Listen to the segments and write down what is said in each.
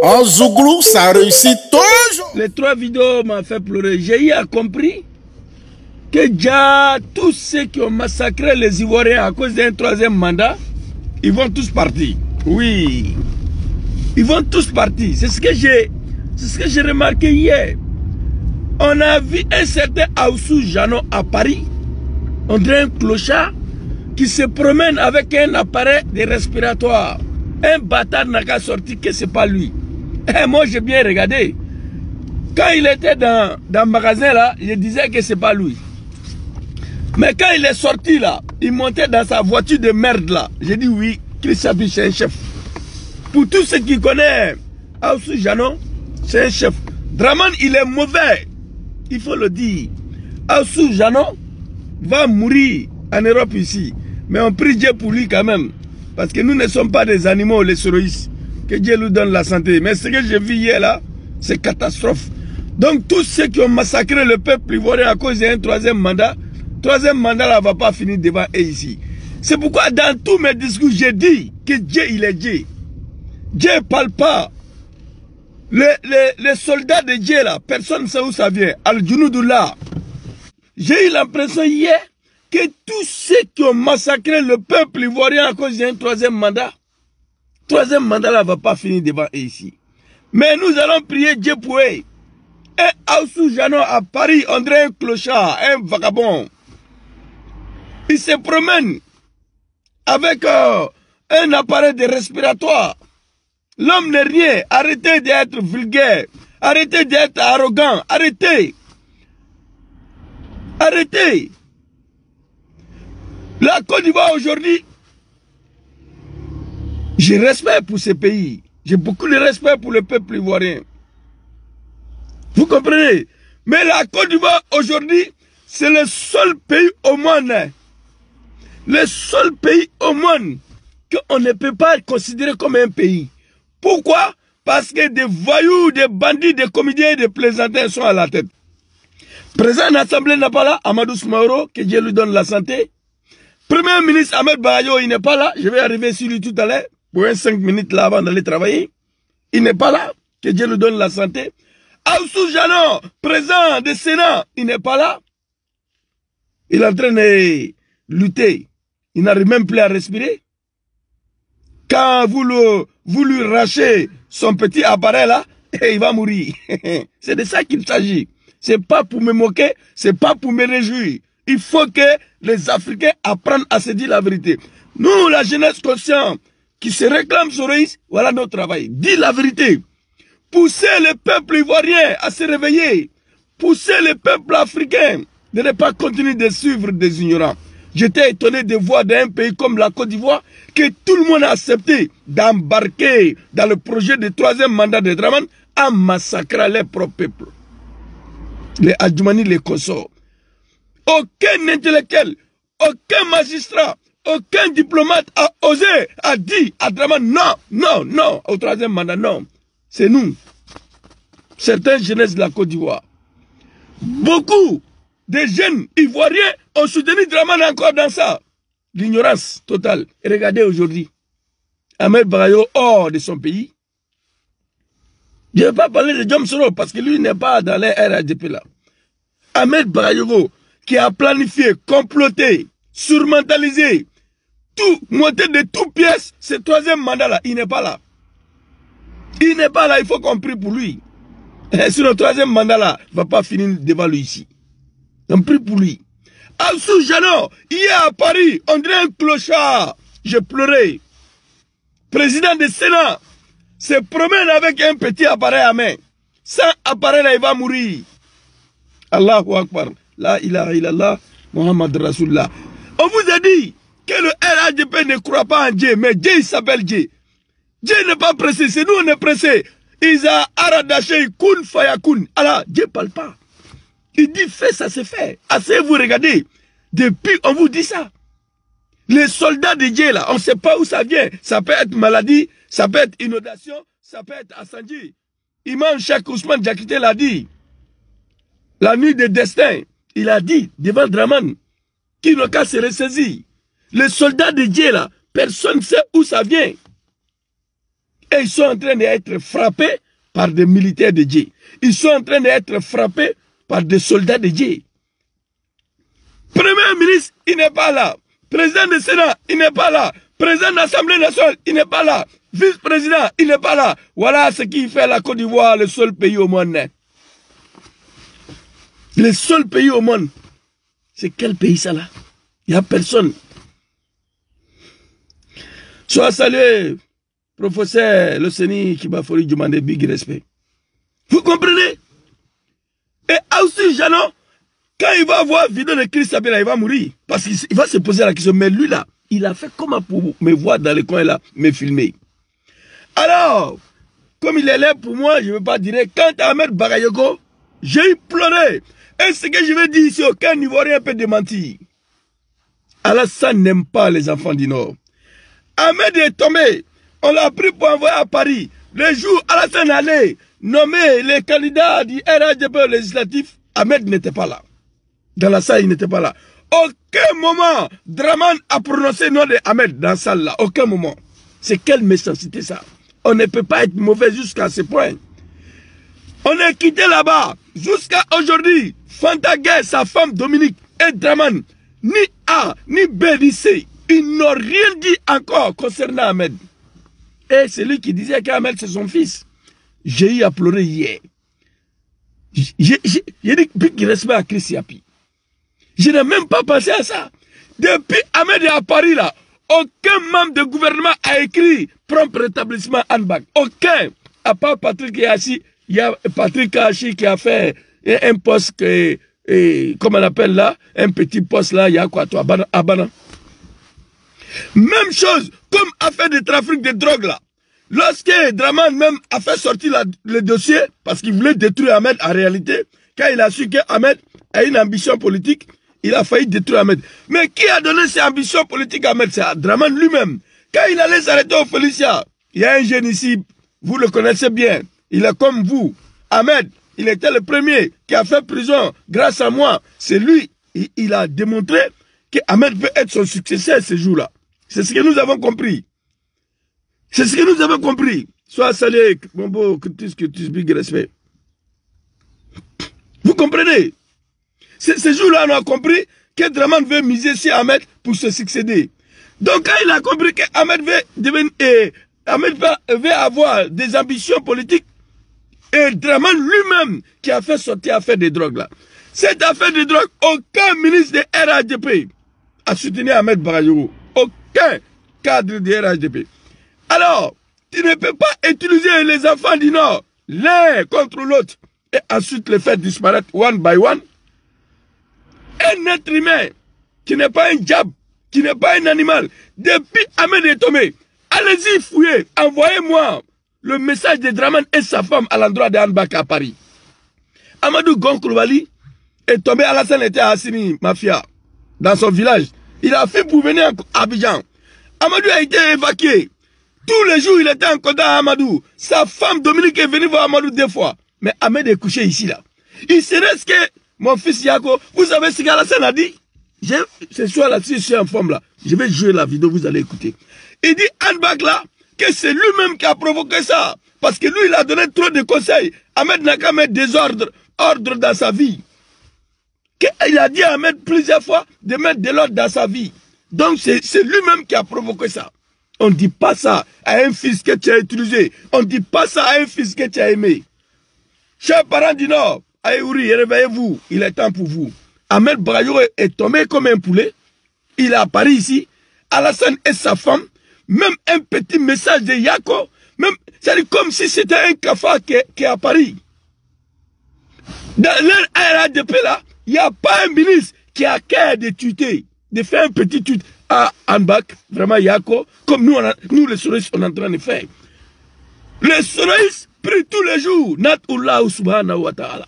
En Zouglou, ça réussit toujours. Les 3 vidéos m'ont fait pleurer. J'ai compris que déjà tous ceux qui ont massacré les Ivoiriens à cause d'un 3e mandat, ils vont tous partir. Oui. Ils vont tous partir. C'est ce que j'ai remarqué hier. On a vu un certain Aoussou Jano à Paris. On dirait un clochard qui se promène avec un appareil de respiratoire. Un bâtard n'a qu'à sortir que c'est pas lui. Et moi j'ai bien regardé. Quand il était dans le magasin là, je disais que c'est pas lui. Mais quand il est sorti là, il montait dans sa voiture de merde là. J'ai dit oui, Christian c'est un chef. Pour tous ceux qui connaissent Aoussou Jano, c'est un chef. Draman il est mauvais. Il faut le dire. Aoussou Jano va mourir en Europe ici. Mais on prie Dieu pour lui quand même. Parce que nous ne sommes pas des animaux, les souris. Que Dieu nous donne la santé. Mais ce que j'ai vu hier là, c'est catastrophe. Donc tous ceux qui ont massacré le peuple ivoirien à cause d'un 3e mandat, 3e mandat là va pas finir devant eux ici. C'est pourquoi dans tous mes discours, j'ai dit que Dieu il est Dieu. Dieu ne parle pas. Les soldats de Dieu là, personne ne sait où ça vient. Al-Junoudoula. J'ai eu l'impression hier que tous ceux qui ont massacré le peuple ivoirien à cause d'un 3e mandat, 3e mandat là va pas finir devant eux ici. Mais nous allons prier Dieu pour eux. Et Aoussou Jano à Paris, on dirait un clochard, un vagabond. Il se promène avec un appareil de respiratoire. L'homme n'est rien. Arrêtez d'être vulgaire. Arrêtez d'être arrogant. Arrêtez. Arrêtez. La Côte d'Ivoire aujourd'hui, j'ai respect pour ce pays. J'ai beaucoup de respect pour le peuple ivoirien. Vous comprenez? Mais la Côte d'Ivoire aujourd'hui, c'est le seul pays au monde. Le seul pays au monde qu'on ne peut pas considérer comme un pays. Pourquoi? Parce que des voyous, des bandits, des comédiens et des plaisantins sont à la tête. Président de l'Assemblée n'est pas là, Amadou Soumaoro, que Dieu lui donne la santé. Premier ministre Ahmed Bayo, il n'est pas là. Je vais arriver sur lui tout à l'heure, pour 5 minutes là avant d'aller travailler. Il n'est pas là, que Dieu lui donne la santé. Aoussou Jano, président du Sénat, il n'est pas là. Il est en train de lutter. Il n'arrive même plus à respirer. Quand vous lui rachez son petit appareil là, il va mourir. C'est de ça qu'il s'agit. C'est pas pour me moquer, c'est pas pour me réjouir. Il faut que les Africains apprennent à se dire la vérité. Nous, la jeunesse consciente qui se réclame sur Reis, voilà notre travail. Dis la vérité. Poussez le peuple ivoirien à se réveiller. Poussez le peuple africain de ne pas continuer de suivre des ignorants. J'étais étonné de voir dans un pays comme la Côte d'Ivoire que tout le monde a accepté d'embarquer dans le projet de 3e mandat de Draman en massacrant les propres peuples. Les Adjoumani, les consorts. Aucun intellectuel, aucun magistrat, aucun diplomate a osé, a dit à Draman non, non, non, au 3e mandat, non. C'est nous, certaines jeunesses de la Côte d'Ivoire. Beaucoup de jeunes Ivoiriens ont soutenu Draman encore dans ça. L'ignorance totale. Et regardez aujourd'hui, Ahmed Bayo hors de son pays. Je ne vais pas parler de Diom Soro parce que lui n'est pas dans les RADP là. Ahmed Bayo qui a planifié, comploté, surmentalisé, tout, monté de toutes pièces, ce 3e mandat là, il n'est pas là. Il n'est pas là, il faut qu'on prie pour lui. Et sur le 3e mandat là, il ne va pas finir devant lui ici. On prie pour lui. Aoussou Jano, hier à Paris, on dirait un clochard. J'ai pleuré. Président du Sénat se promène avec un petit appareil à main. Sans appareil là, il va mourir. Allahu Akbar. La ilaha illallah, Muhammad Rasulullah. On vous a dit que le RADP ne croit pas en Dieu, mais Dieu il s'appelle Dieu. Dieu n'est pas pressé, c'est nous on est pressé. Ils ont aradaché kun fayakun. Alors, Dieu ne parle pas. Il dit fais, ça se fait. Assez vous regardez. Depuis, on vous dit ça. Les soldats de Dieu là, on ne sait pas où ça vient. Ça peut être maladie, ça peut être inondation, ça peut être incendie. Imam Cheikh Ousmane Diakité l'a dit. La nuit de destin, il a dit devant Draman qu'il n'a qu'à se ressaisir. Les soldats de Dieu là, personne ne sait où ça vient. Et ils sont en train d'être frappés par des militaires de Dieu. Ils sont en train d'être frappés par des soldats de Dieu. Premier ministre, il n'est pas là. Président du Sénat, il n'est pas là. Président de l'Assemblée nationale, il n'est pas là. Vice-président, il n'est pas là. Voilà ce qui fait la Côte d'Ivoire le seul pays au monde. Le seul pays au monde. C'est quel pays ça là? Il n'y a personne. Soit salué, professeur Loseni Kibafori, je demande big respect. Vous comprenez? Et aussi, Jeannot, quand il va voir vidéo de Christ Sabila, il va mourir. Parce qu'il va se poser la question, mais lui là, il a fait comment pour me voir dans le coin là, me filmer? Alors, comme il est là pour moi, je ne veux pas dire, quand Ahmed Bagayoko, j'ai pleuré. Et ce que je veux dire ici, aucun Ivoirien peut démentir. Alassane n'aime pas les enfants du Nord. Ahmed est tombé. On l'a pris pour envoyer à Paris. Le jour où Alassane allait nommer les candidats du RHDP législatif, Ahmed n'était pas là. Dans la salle, il n'était pas là. Aucun moment, Draman a prononcé le nom de Ahmed dans la salle là. Aucun moment. C'est quelle méchanceté ça? On ne peut pas être mauvais jusqu'à ce point. On est quitté là-bas. Jusqu'à aujourd'hui, Fantaguet, sa femme Dominique et Draman, ni A, ni B, ni C, ils n'ont rien dit encore concernant Ahmed. Et c'est lui qui disait qu'Ahmed c'est son fils. J'ai eu à pleurer hier. J'ai dit qu'il respecte à Chris Yapi. Je n'ai même pas pensé à ça. Depuis Ahmed est à Paris là, aucun membre de gouvernement a écrit prompt rétablissement Anbak. Aucun. À part Patrick Hachi, il y a Patrick Hachi qui a fait un poste que, comment on appelle là, un petit poste là, il y a quoi toi, à Bana. Même chose, comme affaire de trafic de drogue là. Lorsque Draman même a fait sortir le dossier, parce qu'il voulait détruire Ahmed en réalité, quand il a su qu'Ahmed a une ambition politique, il a failli détruire Ahmed. Mais qui a donné ses ambitions politiques à Ahmed? C'est Draman lui-même. Quand il allait s'arrêter au Félicia, il y a un jeune ici, vous le connaissez bien, il est comme vous. Ahmed, il était le premier qui a fait prison grâce à moi. C'est lui, il a démontré qu'Ahmed peut être son successeur ce jour-là. C'est ce que nous avons compris. C'est ce que nous avons compris. Sois salué, mon beau Curtis, big respect. Vous comprenez? Ce jour-là, on a compris que Draman veut miser sur Ahmed pour se succéder. Donc, quand il a compris qu'Ahmed veut avoir des ambitions politiques, et Draman lui-même qui a fait sortir l'affaire des drogues là. Cette affaire de drogue, aucun ministre de RHDP a soutenu Ahmed Bagayoko. Aucun cadre de RHDP. Alors, tu ne peux pas utiliser les enfants du Nord l'un contre l'autre et ensuite les faire disparaître one by one. Un être humain qui n'est pas un diable, qui n'est pas un animal, depuis Ahmed est tombé, allez-y fouiller, envoyez-moi le message de Draman et sa femme à l'endroit de Anbak à Paris. Amadou Gonkourbali est tombé, Alassane était à Assini, Mafia, dans son village. Il a fait pour venir à Abidjan. Amadou a été évacué. Tous les jours, il était en contact avec Amadou. Sa femme Dominique est venue voir Amadou 2 fois. Mais Ahmed est couché ici là. Il serait ce que mon fils Yako, vous savez ce qu'Alassane a dit? Ce soir là, si je suis en forme là, je vais jouer la vidéo, vous allez écouter. Il dit Anbak là, que c'est lui-même qui a provoqué ça. Parce que lui, il a donné trop de conseils. Ahmed n'a qu'à mettre ordre dans sa vie. Il a dit à Ahmed plusieurs fois de mettre de l'ordre dans sa vie. Donc c'est lui-même qui a provoqué ça. On ne dit pas ça à un fils que tu as utilisé. On ne dit pas ça à un fils que tu as aimé. Chers parents du Nord, Aïouri, réveillez-vous. Il est temps pour vous. Ahmed Bagayoko est tombé comme un poulet. Il est à Paris ici. Alassane et sa femme. Même un petit message de Yako. C'est comme si c'était un cafard qui est à Paris. Dans leur RHDP là, il n'y a pas un ministre qui a cœur de tuer, de faire un petit tweet à Anbak, vraiment Yako, comme nous les Sorais, on est en train de faire. Les Sorais prient tous les jours, Natullah subhanahu wa ta'ala.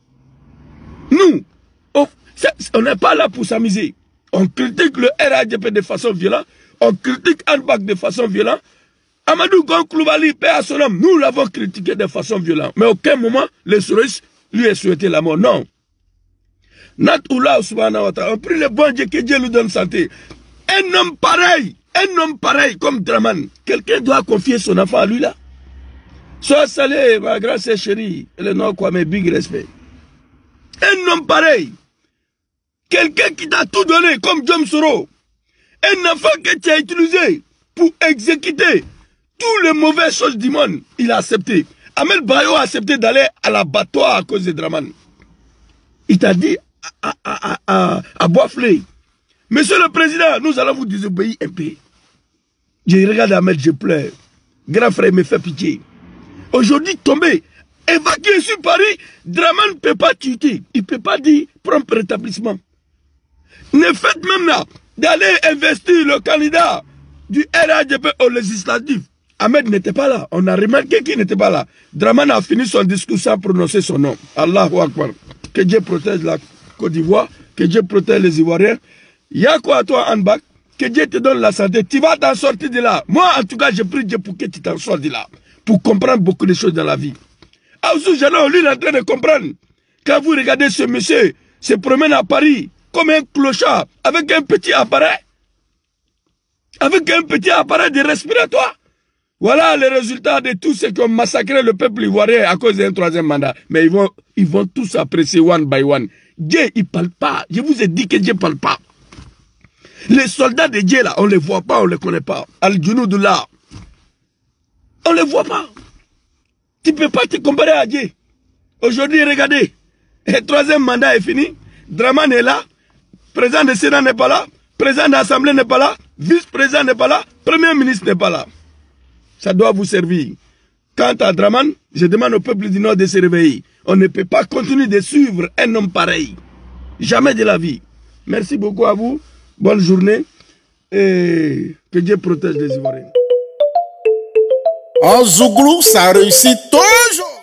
Nous, on n'est pas là pour s'amuser. On critique le RHDP de façon violente, on critique Anbak de façon violente. Amadou Gonkourbali, paix à son homme, nous l'avons critiqué de façon violente. Mais à aucun moment, les Sorais lui a souhaité la mort. Non. Natullah subhanahu wa ta'ala, on prie le bon Dieu que Dieu lui donne santé. Un homme pareil comme Draman, quelqu'un doit confier son enfant à lui là. Sois salé, ma grande sœur chérie. Le nom quoi, mais big respect. Un homme pareil. Quelqu'un qui t'a tout donné, comme John Soro. Un enfant que tu as utilisé pour exécuter toutes les mauvaises choses du monde. Il a accepté. Amel Bayo a accepté d'aller à l'abattoir à cause de Draman. Il t'a dit à Boisflé. Monsieur le Président, nous allons vous désobéir un peu. Je regarde Ahmed, je pleure. Grand frère me fait pitié. Aujourd'hui, tombé, évacué sur Paris, Draman ne peut pas tuer. Il ne peut pas dire prompt rétablissement. Ne faites même là d'aller investir le candidat du RADP au législatif. Ahmed n'était pas là. On a remarqué qu'il n'était pas là. Draman a fini son discours sans prononcer son nom. Allahu Akbar. Que Dieu protège la Côte d'Ivoire. Que Dieu protège les Ivoiriens. Y'a quoi à toi, Anbak? Que Dieu te donne la santé. Tu vas t'en sortir de là. Moi, en tout cas, je prie Dieu pour que tu t'en sortes de là. Pour comprendre beaucoup de choses dans la vie. Aouzou Jalon, lui, il est en train de comprendre. Quand vous regardez ce monsieur se promène à Paris comme un clochard avec un petit appareil. Avec un petit appareil de respiratoire. Voilà les résultats de tous ceux qui ont massacré le peuple ivoirien à cause d'un troisième mandat. Mais ils vont tous apprécier one by one. Dieu, il ne parle pas. Je vous ai dit que Dieu ne parle pas. Les soldats de Dieu, là, on ne les voit pas, on ne les connaît pas. Al-Junoud là, on ne les voit pas. Tu ne peux pas te comparer à Dieu. Aujourd'hui, regardez, le troisième mandat est fini. Draman est là. Président du Sénat n'est pas là. Président de l'Assemblée n'est pas là. Vice-président n'est pas là. Premier ministre n'est pas là. Ça doit vous servir. Quant à Draman, je demande au peuple du Nord de se réveiller. On ne peut pas continuer de suivre un homme pareil. Jamais de la vie. Merci beaucoup à vous. Bonne journée. Et que Dieu protège les Ivoiriens. En Zouglou, ça réussit toujours.